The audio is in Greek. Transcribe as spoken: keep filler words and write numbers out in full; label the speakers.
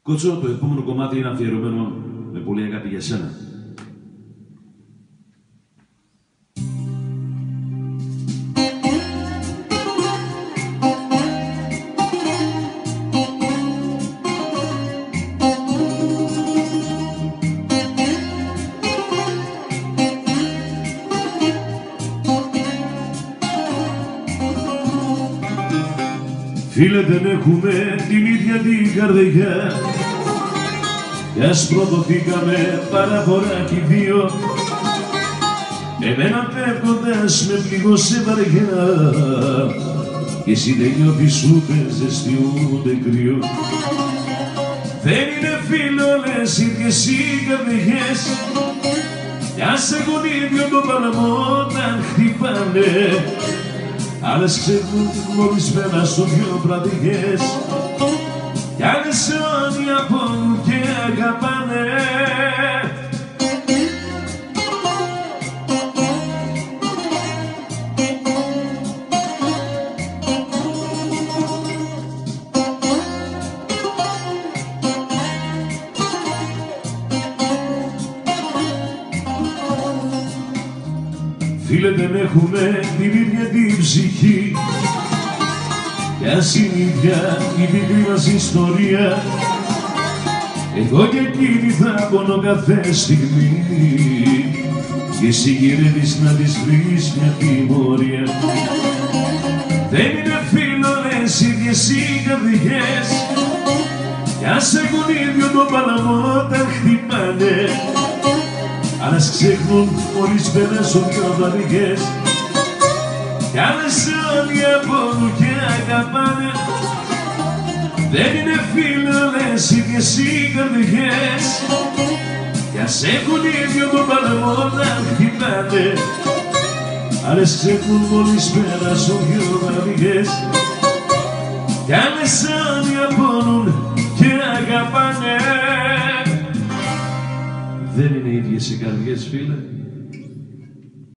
Speaker 1: Κότσο, το επόμενο κομμάτι είναι αφιερωμένο με πολύ αγάπη για σένα. Φίλε, δεν έχουμε την ίδια την καρδιά κι ας προδοθήκαμε παραφορά κι δύο. Εμένα φεύγοντας με πληγώσε βαριά και εσύ δεν νιώθεις ούτε ζεστή ούτε κρύο. Δεν είναι φίλο λες ίδιες οι καρδιές κι ας έχουν ίδιο το παλαμό όταν χτυπάνε. Άλλες ξέχουν μόλις πέρα στο δυο βραδιές κι άλλες όνια πόνουν και αγαπάνε. Φίλε, δεν έχουμε την ίδια την ψυχή κι ας είναι ίδια η μικρή μας ιστορία. Εγώ και εκείνη θα πονώ κάθε στιγμή και εσύ γυρεύεις να της βρεις μια τιμωρία. Δεν είναι φίλο λες ίδιες οι καρδιές κι ας έχουν ίδιο το παλαμό όταν χτυπάνε. Άλλες ξέχνουν μόλις περάσουν δυο βαριές κι άλλες όνια πόνουν και αγαπάνε. Δεν είναι φίλο λες ίδιες οι καρδιές κι ας έχουν ίδιο το παλαμό να χτυπάνε. Άλλες ξέχνουν μόλις περάσουν δυο βαριές κι άλλες όνια πόνουν και αγαπάνε. Δεν είναι ίδιες οι καρδιές, φίλε.